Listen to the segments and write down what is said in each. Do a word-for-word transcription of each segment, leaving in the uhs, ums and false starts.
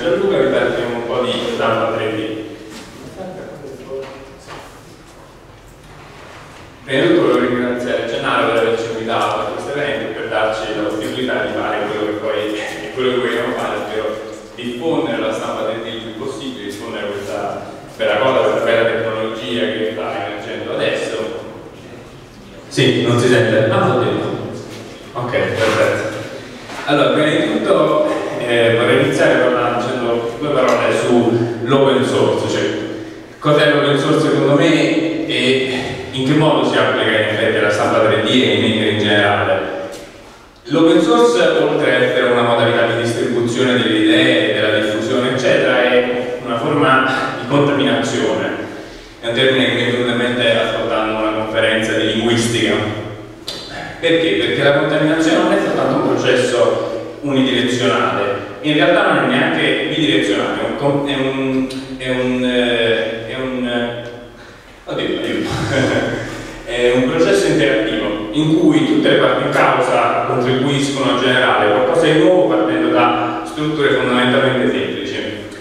Gianluca, vi parleremo un po' di stampa tre D. Prima di tutto volevo ringraziare Gennaro per averci invitato a questo evento e per darci la possibilità di fare quello che poi è quello che vogliamo fare, ovvero diffondere la stampa tre D il più possibile, diffondere questa bella cosa, questa bella tecnologia che sta emergendo adesso. Sì, non si sente? Ah, no, ok, perfetto. Allora, prima di tutto eh, vorrei iniziare parlando, dicendo due parole sull'open source, cioè cos'è l'open source secondo me e in che modo si applica in effetti alla stampa tre D e ai maker in generale. L'open source, oltre ad essere una modalità di distribuzione delle idee, della diffusione eccetera, è una forma di contaminazione. È un termine che mi è venuto in mente ascoltando una conferenza di linguistica. Perché? Perché la contaminazione non è soltanto un processo unidirezionale, in realtà non è neanche bidirezionale, è un, è un, è un, è un oddio, aiuto. È un processo interattivo in cui tutte le parti in causa contribuiscono a generare qualcosa di nuovo partendo da strutture fondamentalmente semplici.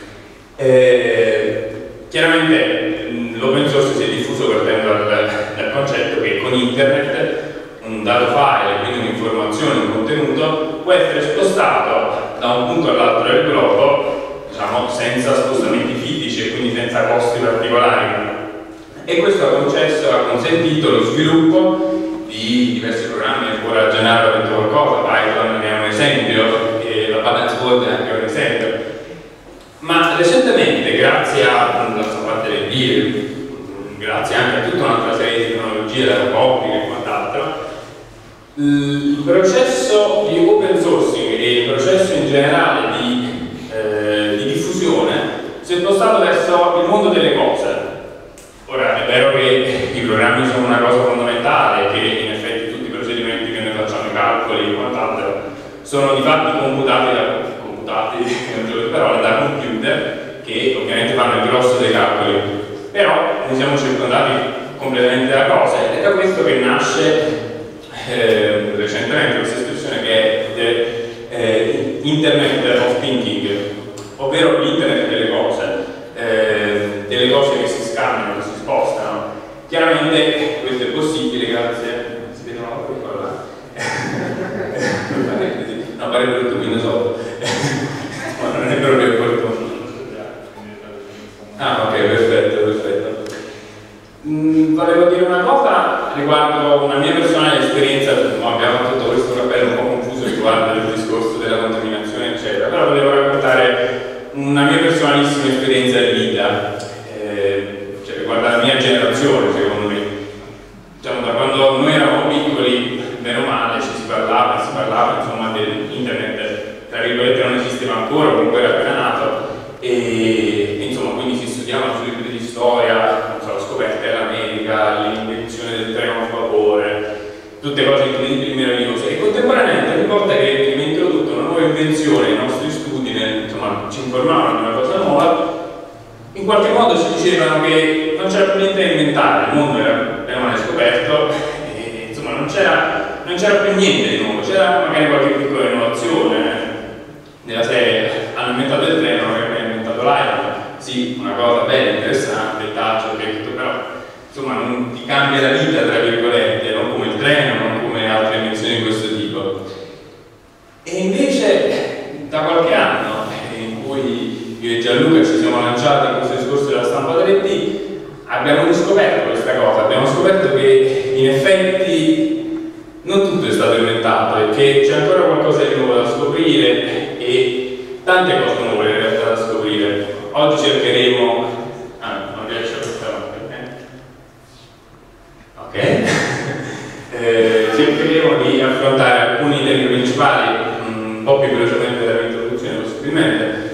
Eh, chiaramente l'open source si è diffuso partendo dal, dal concetto che con internet un dato file, quindi un'informazione, un contenuto, può essere spostato da un punto all'altro del globo, diciamo, senza spostamenti fisici e quindi senza costi particolari. E questo ha concesso, ha consentito lo sviluppo di diversi programmi. Ora Gennaro ha detto qualcosa, Python ne è un esempio e la Balance Board è anche un esempio. Ma recentemente, grazie alla stampa tre D, grazie anche a tutta un'altra serie di tecnologie, la robotica e quant'altro, il processo di open sourcing e il processo in generale di, eh, di diffusione si è spostato verso il mondo delle cose. Ora, è vero che i programmi sono una cosa fondamentale, che in effetti tutti i procedimenti che noi facciamo, i calcoli e quant'altro, sono di fatto computati, da, computati non gioco di parole, da computer, che ovviamente fanno il grosso dei calcoli. Però noi siamo circondati completamente da cose, ed è da questo che nasce eh, recentemente questa espressione che è eh, Internet of Thinking, ovvero l'internet delle cose, eh, delle cose che si scambiano, che si spostano. Chiaramente questo è possibile grazie, si vedono la piccola no, pare tutto qui ne so ma non è proprio opportuno. Ah, ok, perfetto, perfetto. Mm, volevo dire una cosa riguardo una mia personale esperienza. No, abbiamo tutto questo cappello un po' confuso riguardo il discorso della contaminazione eccetera, però volevo raccontare una mia personalissima esperienza di vita, eh, cioè riguarda la mia generazione secondo me. Diciamo, da quando noi eravamo piccoli, meno male, ci si parlava, si parlava insomma dell'internet, tra virgolette non esisteva ancora, comunque era appena nato, e, e insomma quindi si studiavano sui libri di storia, non so, la scoperta dell'America, l'invenzione del treno a vapore, tutte cose incredibili, meravigliose, e contemporaneamente ogni volta che veniva introdotta una nuova invenzione ai nostri studi, nel, insomma ci informavano di una cosa nuova, in qualche modo ci dicevano che non c'era più niente da inventare, il mondo era appena male scoperto e insomma non c'era non c'era più niente di nuovo, c'era magari qualche piccola innovazione nella serie, hanno inventato il treno, non hanno inventato l'aereo, sì, una cosa bella, interessante, il touch, tutto, però insomma non ti cambia la vita tra virgolette, non come il treno, non come altre invenzioni di questo tipo. E invece da qualche anno in cui io e Gianluca ci siamo lanciati in questo discorso della stampa tre D, abbiamo riscoperto questa cosa, abbiamo scoperto che in effetti non tutto è stato inventato e che c'è ancora qualcosa di nuovo da scoprire e tante cose nuove in realtà da scoprire. Oggi cercheremo... ah, non riesco a questa volta, ok? eh, cercheremo di affrontare alcuni temi principali un po' più velocemente dall'introduzione possibilmente.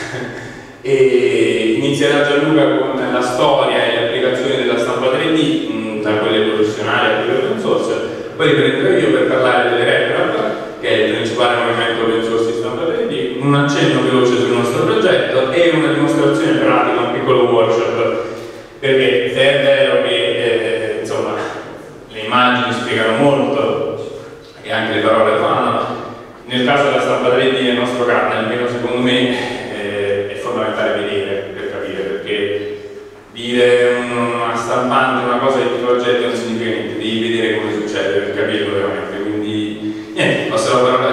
E inizierà Gianluca con la storia e le applicazioni della stampa tre D, mh, da quelle professionali a quelle open source, poi riprenderò io per parlare delle RepRap, che è il principale movimento open source di stampa tre D, un accenno veloce sul nostro progetto e una dimostrazione pratica, un piccolo workshop, perché se è vero che eh, insomma, le immagini spiegano molto e anche le parole fanno, nel caso della stampa tre D nel nostro caso, almeno secondo me, dire una stampante, una cosa di tipo oggetto non significa niente, devi vedere come succede per capirlo veramente, quindi niente, passo la parola